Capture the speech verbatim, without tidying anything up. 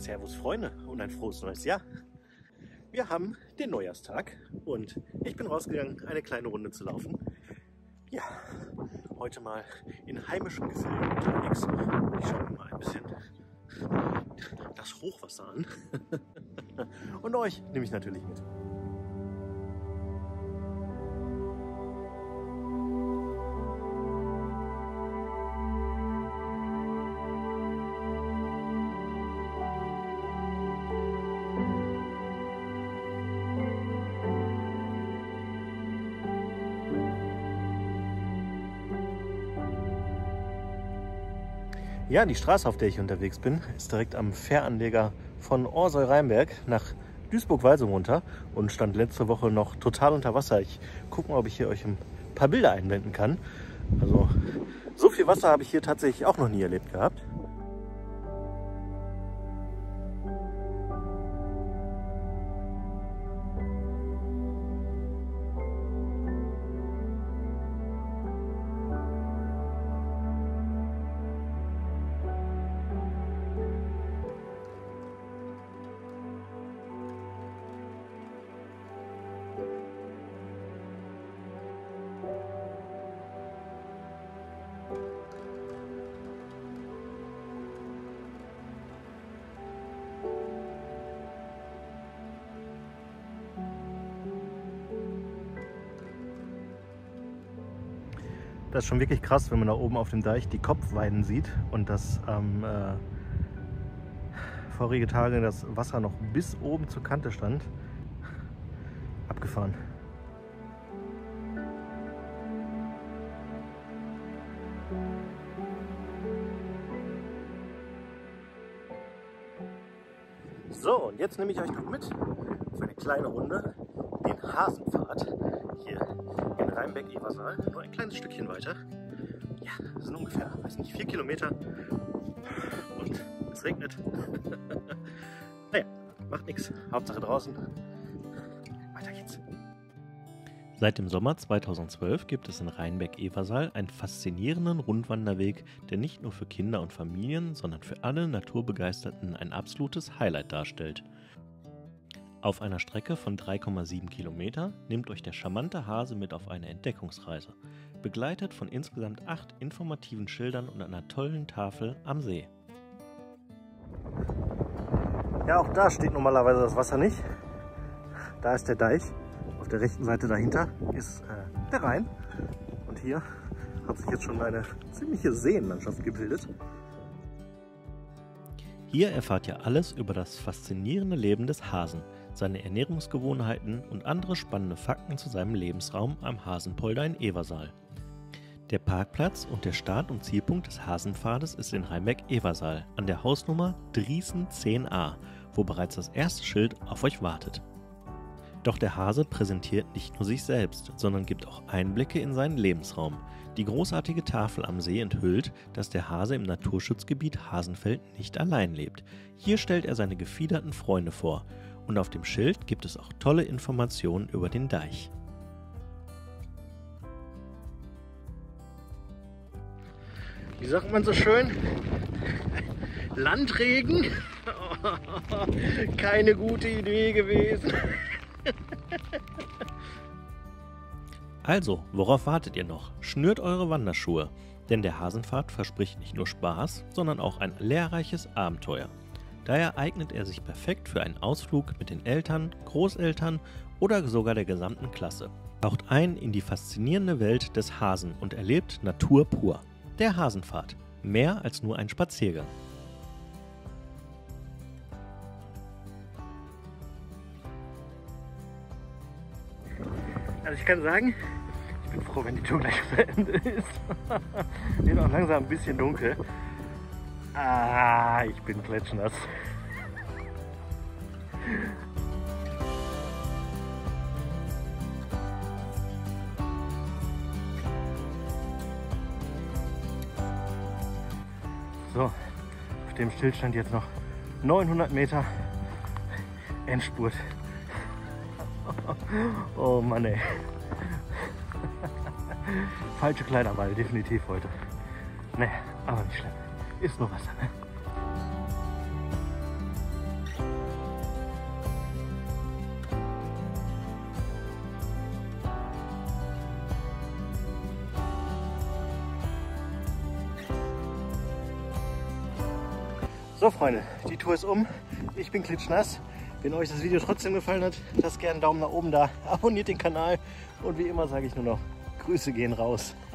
Servus Freunde und ein frohes neues Jahr. Wir haben den Neujahrstag und ich bin rausgegangen, eine kleine Runde zu laufen. Ja, heute mal in heimischem Gefühl unterwegs. Ich schaue mir mal ein bisschen das Hochwasser an. Und euch nehme ich natürlich mit. Ja, die Straße, auf der ich unterwegs bin, ist direkt am Fähranleger von Orsoy-Rheinberg nach Duisburg-Walsum runter und stand letzte Woche noch total unter Wasser. Ich gucke mal, ob ich hier euch ein paar Bilder einblenden kann. Also so viel Wasser habe ich hier tatsächlich auch noch nie erlebt gehabt. Das ist schon wirklich krass, wenn man da oben auf dem Deich die Kopfweiden sieht und dass am äh, vorige Tage das Wasser noch bis oben zur Kante stand. Abgefahren. So, und jetzt nehme ich euch noch mit auf eine kleine Runde, den Hasenpfad hier in Rheinberg-Eversaal, nur ein kleines Stückchen weiter. Ja, das sind ungefähr, weiß nicht, vier Kilometer und es regnet. Naja, macht nichts, Hauptsache draußen. Weiter geht's. Seit dem Sommer zweitausendzwölf gibt es in Rheinberg-Eversaal einen faszinierenden Rundwanderweg, der nicht nur für Kinder und Familien, sondern für alle Naturbegeisterten ein absolutes Highlight darstellt. Auf einer Strecke von drei Komma sieben Kilometer nimmt euch der charmante Hase mit auf eine Entdeckungsreise, begleitet von insgesamt acht informativen Schildern und einer tollen Tafel am See. Ja, auch da steht normalerweise das Wasser nicht. Da ist der Deich. Auf der rechten Seite dahinter ist äh, der Rhein. Und hier hat sich jetzt schon eine ziemliche Seenlandschaft gebildet. Hier erfahrt ihr alles über das faszinierende Leben des Hasen, seine Ernährungsgewohnheiten und andere spannende Fakten zu seinem Lebensraum am Hasenpolder in Eversaal. Der Parkplatz und der Start- und Zielpunkt des Hasenpfades ist in Rheinberg-Eversaal an der Hausnummer Driesen zehn a, wo bereits das erste Schild auf euch wartet. Doch der Hase präsentiert nicht nur sich selbst, sondern gibt auch Einblicke in seinen Lebensraum. Die großartige Tafel am See enthüllt, dass der Hase im Naturschutzgebiet Hasenfeld nicht allein lebt. Hier stellt er seine gefiederten Freunde vor und auf dem Schild gibt es auch tolle Informationen über den Deich. Wie sagt man so schön? Landregen? Keine gute Idee gewesen. Also, worauf wartet ihr noch? Schnürt eure Wanderschuhe, denn der Hasenpfad verspricht nicht nur Spaß, sondern auch ein lehrreiches Abenteuer. Daher eignet er sich perfekt für einen Ausflug mit den Eltern, Großeltern oder sogar der gesamten Klasse. Taucht ein in die faszinierende Welt des Hasen und erlebt Natur pur. Der Hasenpfad. Mehr als nur ein Spaziergang. Also ich kann sagen, ich bin froh, wenn die Tour gleich zu Ende ist. Wird auch langsam ein bisschen dunkel. Ah, ich bin klatschnass. So, auf dem Stillstand jetzt noch neunhundert Meter Endspurt. Oh Mann ey. Falsche Kleiderwahl, definitiv heute. Ne, aber nicht schlimm. Ist nur Wasser, ne? So Freunde, die Tour ist um. Ich bin klitschnass. Wenn euch das Video trotzdem gefallen hat, lasst gerne einen Daumen nach oben da, abonniert den Kanal und wie immer sage ich nur noch, Grüße gehen raus.